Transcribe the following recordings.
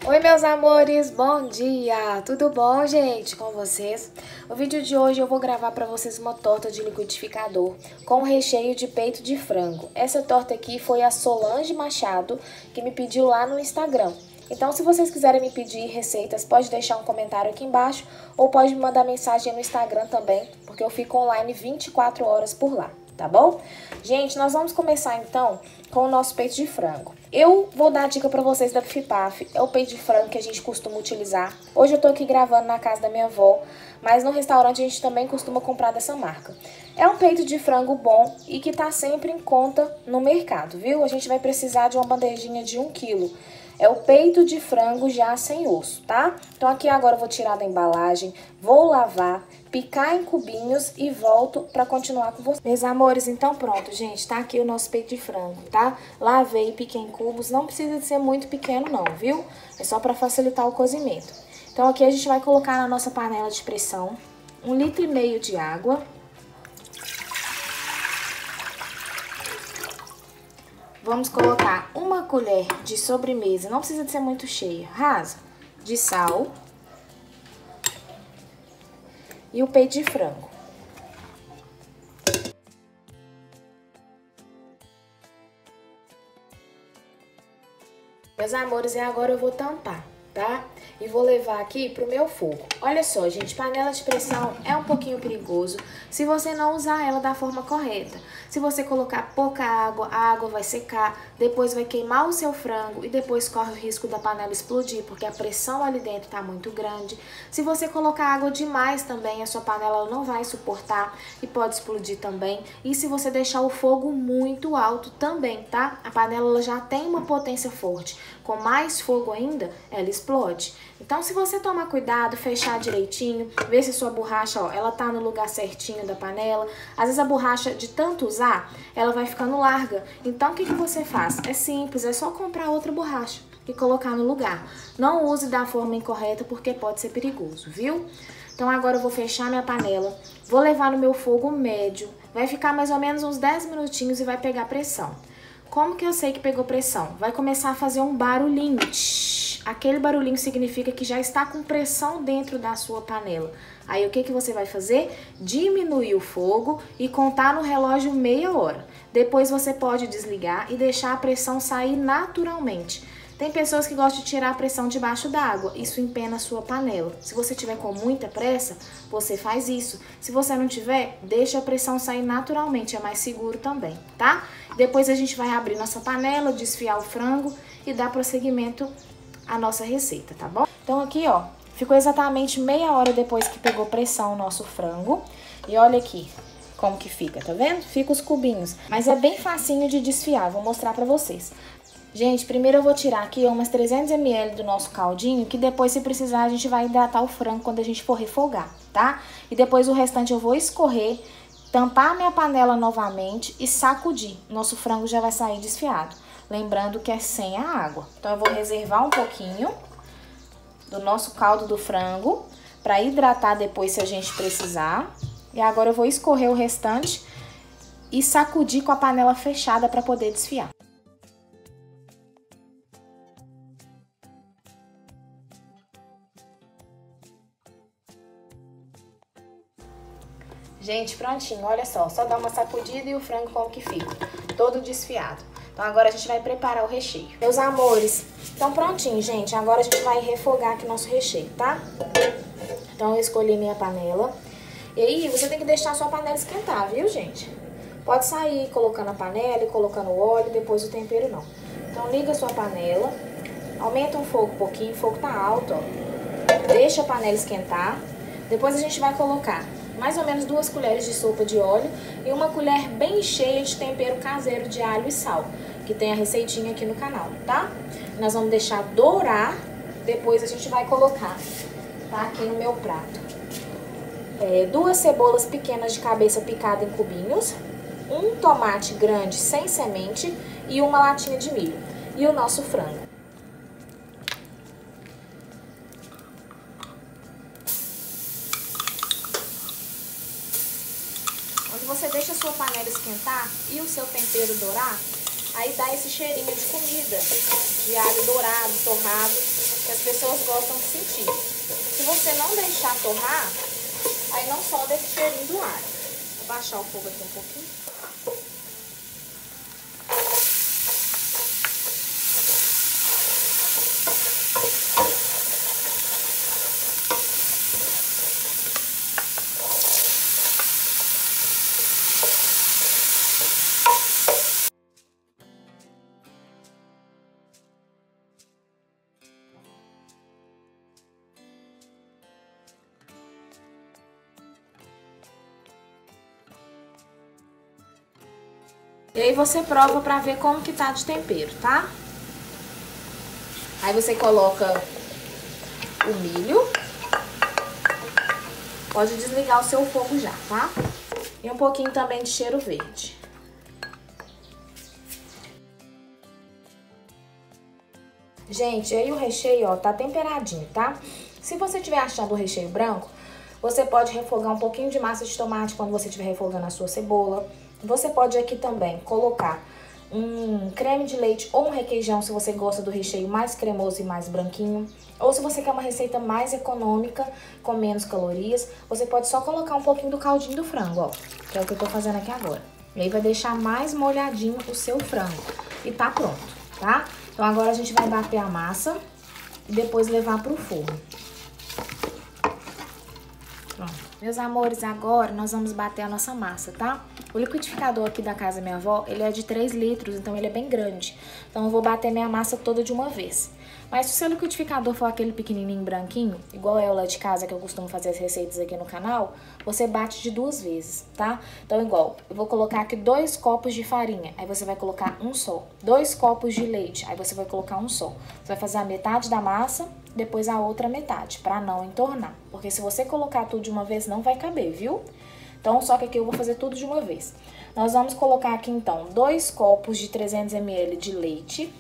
Oi, meus amores, bom dia! Tudo bom, gente, com vocês? No vídeo de hoje eu vou gravar para vocês uma torta de liquidificador com recheio de peito de frango. Essa torta aqui foi a Solange Machado que me pediu lá no Instagram. Então, se vocês quiserem me pedir receitas, pode deixar um comentário aqui embaixo ou pode me mandar mensagem no Instagram também, porque eu fico online 24 horas por lá, tá bom? Gente, nós vamos começar então com o nosso peito de frango. Eu vou dar a dica pra vocês da Pfipaf, é o peito de frango que a gente costuma utilizar. Hoje eu tô aqui gravando na casa da minha avó, mas no restaurante a gente também costuma comprar dessa marca. É um peito de frango bom e que tá sempre em conta no mercado, viu? A gente vai precisar de uma bandejinha de 1 kg. É o peito de frango já sem osso, tá? Então aqui agora eu vou tirar da embalagem, vou lavar, picar em cubinhos e volto pra continuar com vocês. Meus amores, então pronto, gente, tá aqui o nosso peito de frango, tá? Lavei e piquei em cubos, não precisa de ser muito pequeno não, viu? É só pra facilitar o cozimento. Então aqui a gente vai colocar na nossa panela de pressão 1,5 litro de água. Vamos colocar 1 colher de sobremesa, não precisa de ser muito cheia, rasa, de sal. E o peito de frango. Meus amores, e agora eu vou tampar, tá? E vou levar aqui pro meu fogo. Olha só, gente, panela de pressão é um pouquinho perigoso se você não usar ela da forma correta. Se você colocar pouca água, a água vai secar, depois vai queimar o seu frango e depois corre o risco da panela explodir, porque a pressão ali dentro tá muito grande. Se você colocar água demais também, a sua panela não vai suportar e pode explodir também. E se você deixar o fogo muito alto também, tá? A panela ela já tem uma potência forte. Com mais fogo ainda, ela explode. Então, se você tomar cuidado, fechar direitinho, ver se a sua borracha, ó, ela tá no lugar certinho da panela. Às vezes a borracha, de tanto usar, ela vai ficando larga. Então, o que você faz? É simples, é só comprar outra borracha e colocar no lugar. Não use da forma incorreta, porque pode ser perigoso, viu? Então, agora eu vou fechar minha panela, vou levar no meu fogo médio. Vai ficar mais ou menos uns 10 minutinhos e vai pegar pressão. Como que eu sei que pegou pressão? Vai começar a fazer um barulhinho. Aquele barulhinho significa que já está com pressão dentro da sua panela. Aí o que você vai fazer? Diminuir o fogo e contar no relógio meia hora. Depois você pode desligar e deixar a pressão sair naturalmente. Tem pessoas que gostam de tirar a pressão debaixo d'água, isso empena a sua panela. Se você tiver com muita pressa, você faz isso. Se você não tiver, deixa a pressão sair naturalmente, é mais seguro também, tá? Depois a gente vai abrir nossa panela, desfiar o frango e dar prosseguimento à nossa receita, tá bom? Então aqui, ó, ficou exatamente meia hora depois que pegou pressão o nosso frango. E olha aqui como que fica, tá vendo? Fica os cubinhos, mas é bem facinho de desfiar, vou mostrar pra vocês. Gente, primeiro eu vou tirar aqui umas 300 ml do nosso caldinho, que depois, se precisar, a gente vai hidratar o frango quando a gente for refogar, tá? E depois o restante eu vou escorrer, tampar a minha panela novamente e sacudir. Nosso frango já vai sair desfiado. Lembrando que é sem a água. Então, eu vou reservar um pouquinho do nosso caldo do frango para hidratar depois se a gente precisar. E agora eu vou escorrer o restante e sacudir com a panela fechada para poder desfiar. Gente, prontinho, olha só dá uma sacudida e o frango como que fica, todo desfiado. Então agora a gente vai preparar o recheio. Meus amores, então prontinho, gente, agora a gente vai refogar aqui nosso recheio, tá? Então eu escolhi minha panela. E aí você tem que deixar a sua panela esquentar, viu, gente? Pode sair colocando a panela e colocando o óleo, depois o tempero não. Então liga a sua panela, aumenta o fogo um pouquinho, o fogo tá alto, ó. Deixa a panela esquentar, depois a gente vai colocar mais ou menos 2 colheres de sopa de óleo e 1 colher bem cheia de tempero caseiro de alho e sal, que tem a receitinha aqui no canal, tá? Nós vamos deixar dourar, depois a gente vai colocar, tá? Aqui no meu prato. 2 cebolas pequenas de cabeça picada em cubinhos, 1 tomate grande sem semente e 1 latinha de milho. E o nosso frango. Quando você deixa a sua panela esquentar e o seu tempero dourar, aí dá esse cheirinho de comida, de alho dourado, torrado. que as pessoas gostam de sentir. Se você não deixar torrar, aí não solta esse cheirinho do alho. Vou baixar o fogo aqui um pouquinho. E aí você prova pra ver como que tá de tempero, tá? Aí você coloca o milho. Pode desligar o seu fogo já, tá? E um pouquinho também de cheiro verde. Gente, aí o recheio, ó, tá temperadinho, tá? Se você estiver achando o recheio branco, você pode refogar um pouquinho de massa de tomate quando você estiver refogando a sua cebola. Você pode aqui também colocar um creme de leite ou um requeijão se você gosta do recheio mais cremoso e mais branquinho. Ou se você quer uma receita mais econômica, com menos calorias, você pode só colocar um pouquinho do caldinho do frango, ó. Que é o que eu tô fazendo aqui agora. E aí vai deixar mais molhadinho o seu frango. E tá pronto, tá? Então agora a gente vai bater a massa e depois levar pro forno. Pronto. Meus amores, agora nós vamos bater a nossa massa, tá? O liquidificador aqui da casa da minha avó, ele é de 3 litros, então ele é bem grande. Então eu vou bater minha massa toda de uma vez. Mas se o seu liquidificador for aquele pequenininho branquinho, igual é o lá de casa que eu costumo fazer as receitas aqui no canal, você bate de 2 vezes, tá? Então igual, eu vou colocar aqui 2 copos de farinha, aí você vai colocar um só. 2 copos de leite, aí você vai colocar um só. Você vai fazer a metade da massa, depois a outra metade, pra não entornar. Porque se você colocar tudo de uma vez, não vai caber, viu? Então, só que aqui eu vou fazer tudo de uma vez. Nós vamos colocar aqui, então, 2 copos de 300 ml de leite.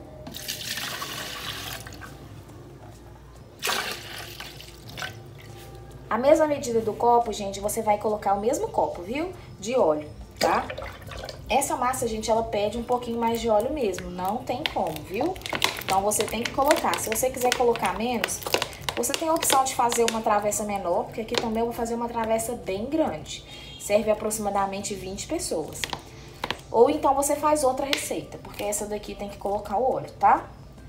A mesma medida do copo, gente, você vai colocar o mesmo copo, viu? De óleo, tá? Essa massa, gente, ela pede um pouquinho mais de óleo mesmo, não tem como, viu? Então, você tem que colocar. Se você quiser colocar menos, você tem a opção de fazer uma travessa menor, porque aqui também eu vou fazer uma travessa bem grande. Serve aproximadamente 20 pessoas. Ou então você faz outra receita, porque essa daqui tem que colocar o óleo, tá?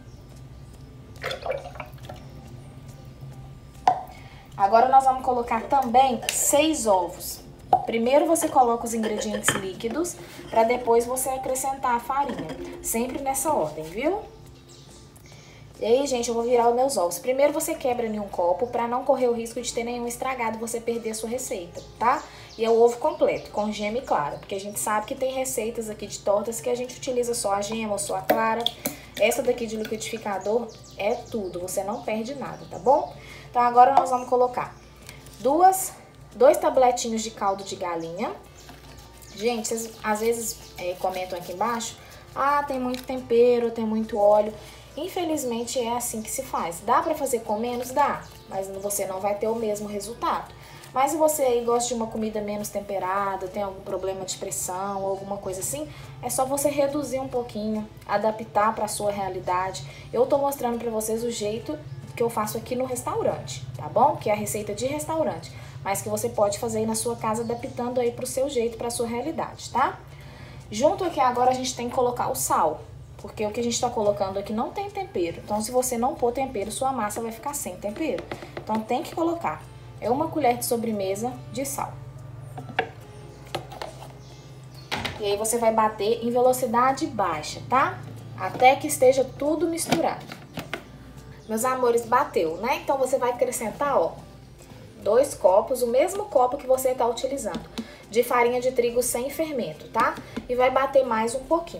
Agora nós vamos colocar também 6 ovos. Primeiro você coloca os ingredientes líquidos, para depois você acrescentar a farinha. Sempre nessa ordem, viu? E aí, gente, eu vou virar os meus ovos. Primeiro você quebra em um copo, para não correr o risco de ter nenhum estragado e você perder a sua receita, tá? E é o ovo completo, com gema e clara, porque a gente sabe que tem receitas aqui de tortas que a gente utiliza só a gema ou só a clara. Essa daqui de liquidificador é tudo, você não perde nada, tá bom? Então agora nós vamos colocar 2 tabletinhos de caldo de galinha. Gente, vocês às vezes comentam aqui embaixo, ah, tem muito tempero, tem muito óleo. Infelizmente é assim que se faz. Dá pra fazer com menos? Dá, mas você não vai ter o mesmo resultado. Mas se você aí gosta de uma comida menos temperada, tem algum problema de pressão ou alguma coisa assim, é só você reduzir um pouquinho, adaptar para a sua realidade. Eu tô mostrando para vocês o jeito que eu faço aqui no restaurante, tá bom? Que é a receita de restaurante, mas que você pode fazer aí na sua casa, adaptando aí pro seu jeito, pra sua realidade, tá? Junto aqui agora a gente tem que colocar o sal, porque o que a gente tá colocando aqui não tem tempero. Então se você não pôr tempero, sua massa vai ficar sem tempero. Então tem que colocar. É 1 colher de sobremesa de sal. E aí você vai bater em velocidade baixa, tá? Até que esteja tudo misturado. Meus amores, bateu, né? Então você vai acrescentar, ó, 2 copos, o mesmo copo que você tá utilizando, de farinha de trigo sem fermento, tá? E vai bater mais um pouquinho.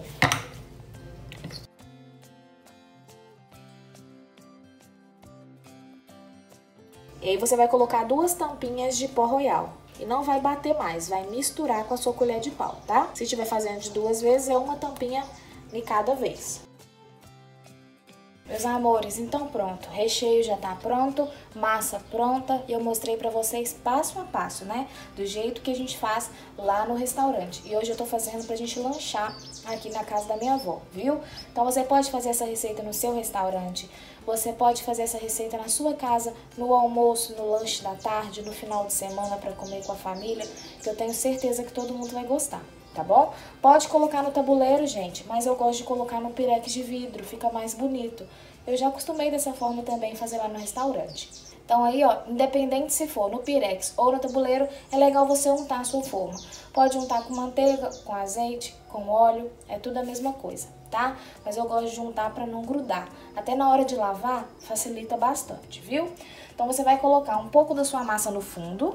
E aí você vai colocar 2 tampinhas de pó royal. E não vai bater mais, vai misturar com a sua colher de pau, tá? Se estiver fazendo de 2 vezes, é 1 tampinha em cada vez. Meus amores, então pronto, recheio já tá pronto, massa pronta e eu mostrei pra vocês passo a passo, né? Do jeito que a gente faz lá no restaurante. E hoje eu tô fazendo pra gente lanchar aqui na casa da minha avó, viu? Então você pode fazer essa receita no seu restaurante, você pode fazer essa receita na sua casa, no almoço, no lanche da tarde, no final de semana pra comer com a família, que eu tenho certeza que todo mundo vai gostar. Tá bom? Pode colocar no tabuleiro, gente, mas eu gosto de colocar no pirex de vidro, fica mais bonito. Eu já acostumei dessa forma também fazer lá no restaurante. Então aí, ó, independente se for no pirex ou no tabuleiro, é legal você untar a sua forma. Pode untar com manteiga, com azeite, com óleo, é tudo a mesma coisa, tá? Mas eu gosto de untar para não grudar. Até na hora de lavar, facilita bastante, viu? Então você vai colocar um pouco da sua massa no fundo,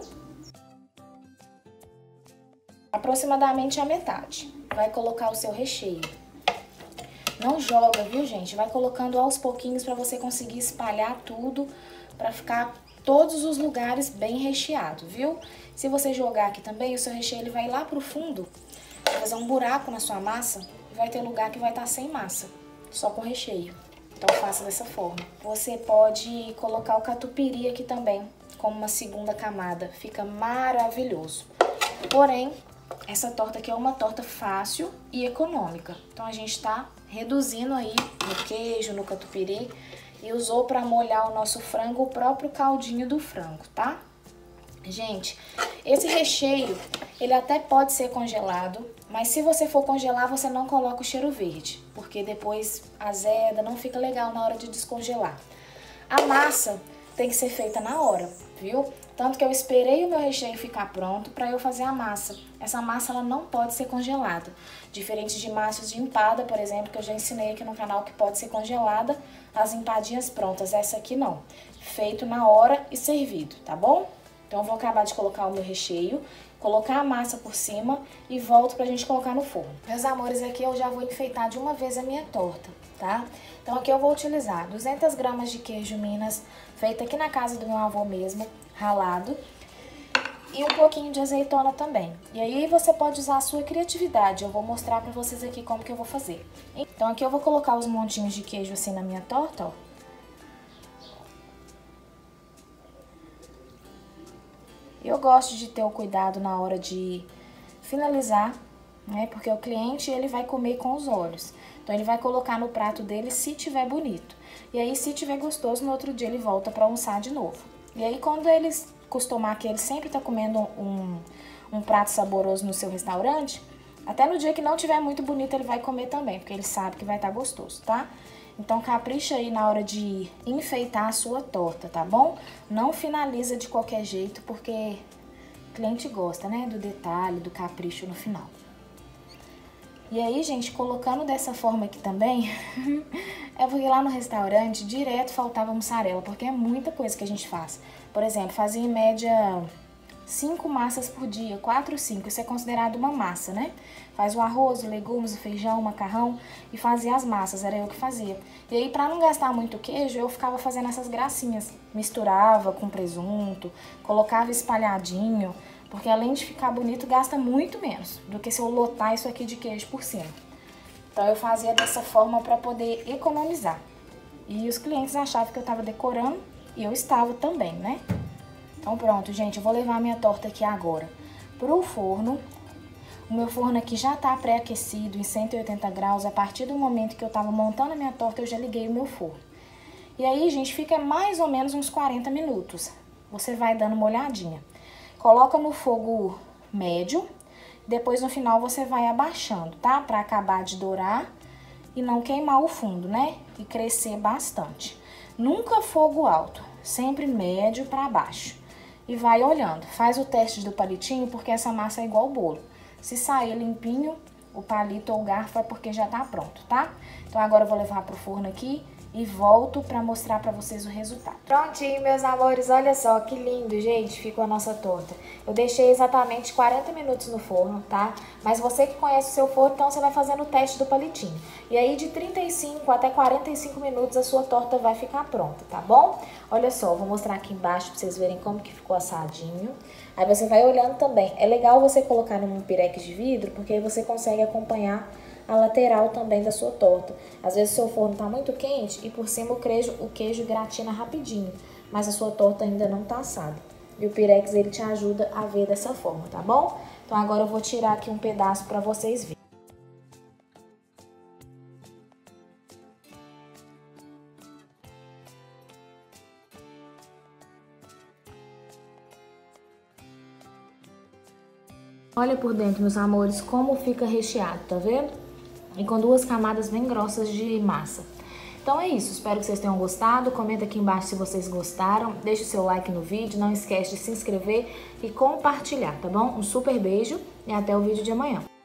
aproximadamente a metade. Vai colocar o seu recheio. Não joga, viu, gente? Vai colocando aos pouquinhos para você conseguir espalhar tudo, para ficar todos os lugares bem recheado, viu? Se você jogar aqui também, o seu recheio ele vai lá pro fundo, vai fazer um buraco na sua massa e vai ter lugar que vai estar sem massa, só com recheio. Então faça dessa forma. Você pode colocar o catupiry aqui também, como uma segunda camada. Fica maravilhoso. Porém, essa torta aqui é uma torta fácil e econômica. Então a gente tá reduzindo aí no queijo, no catupiry e usou para molhar o nosso frango o próprio caldinho do frango, tá? Gente, esse recheio, ele até pode ser congelado, mas se você for congelar, você não coloca o cheiro verde, porque depois azeda, não fica legal na hora de descongelar. A massa tem que ser feita na hora, viu? Tanto que eu esperei o meu recheio ficar pronto para eu fazer a massa. Essa massa ela não pode ser congelada. Diferente de massas de empada, por exemplo, que eu já ensinei aqui no canal que pode ser congelada, as empadinhas prontas. Essa aqui não. Feito na hora e servido, tá bom? Então eu vou acabar de colocar o meu recheio, colocar a massa por cima e volto pra gente colocar no forno. Meus amores, aqui eu já vou enfeitar de uma vez a minha torta, tá? Então aqui eu vou utilizar 200 gramas de queijo Minas, feito aqui na casa do meu avô mesmo, ralado, e um pouquinho de azeitona também. E aí você pode usar a sua criatividade, eu vou mostrar pra vocês aqui como que eu vou fazer. Então aqui eu vou colocar os montinhos de queijo assim na minha torta, ó. Eu gosto de ter o cuidado na hora de finalizar, né? Porque o cliente, ele vai comer com os olhos. Então, ele vai colocar no prato dele se tiver bonito. E aí, se tiver gostoso, no outro dia ele volta para almoçar de novo. E aí, quando eles costumar que ele sempre tá comendo um prato saboroso no seu restaurante, até no dia que não tiver muito bonito, ele vai comer também, porque ele sabe que vai estar gostoso, tá? Então, capricha aí na hora de enfeitar a sua torta, tá bom? Não finaliza de qualquer jeito, porque o cliente gosta, né? Do detalhe, do capricho no final. E aí, gente, colocando dessa forma aqui também, é porque lá no restaurante, direto faltava mussarela, porque é muita coisa que a gente faz. Por exemplo, fazia em média 5 massas por dia, 4 ou 5, isso é considerado uma massa, né? Faz o arroz, os legumes, o feijão, o macarrão e fazia as massas, era eu que fazia. E aí, pra não gastar muito queijo, eu ficava fazendo essas gracinhas. Misturava com presunto, colocava espalhadinho, porque além de ficar bonito, gasta muito menos do que se eu lotar isso aqui de queijo por cima. Então eu fazia dessa forma pra poder economizar. E os clientes achavam que eu tava decorando e eu estava também, né? Então pronto, gente, eu vou levar a minha torta aqui agora pro forno. O meu forno aqui já tá pré-aquecido em 180 graus. A partir do momento que eu tava montando a minha torta, eu já liguei o meu forno. E aí, gente, fica mais ou menos uns 40 minutos. Você vai dando uma olhadinha. Coloca no fogo médio. Depois, no final, você vai abaixando, tá? Pra acabar de dourar e não queimar o fundo, né? E crescer bastante. Nunca fogo alto, sempre médio pra baixo. E vai olhando. Faz o teste do palitinho, porque essa massa é igual ao bolo. Se sair limpinho, o palito ou o garfo é porque já tá pronto, tá? Então agora eu vou levar pro forno aqui e volto pra mostrar pra vocês o resultado. Prontinho, meus amores, olha só que lindo, gente, ficou a nossa torta. Eu deixei exatamente 40 minutos no forno, tá? Mas você que conhece o seu forno, então você vai fazendo o teste do palitinho. E aí de 35 até 45 minutos a sua torta vai ficar pronta, tá bom? Olha só, vou mostrar aqui embaixo pra vocês verem como que ficou assadinho. Aí você vai olhando também. É legal você colocar num pirex de vidro, porque aí você consegue acompanhar a lateral também da sua torta. Às vezes o seu forno tá muito quente e por cima o queijo gratina rapidinho, mas a sua torta ainda não tá assada. E o Pirex, ele te ajuda a ver dessa forma, tá bom? Então agora eu vou tirar aqui um pedaço para vocês verem. Olha por dentro, meus amores, como fica recheado, tá vendo? E com duas camadas bem grossas de massa. Então é isso, espero que vocês tenham gostado. Comenta aqui embaixo se vocês gostaram. Deixe o seu like no vídeo, não esquece de se inscrever e compartilhar, tá bom? Um super beijo e até o vídeo de amanhã.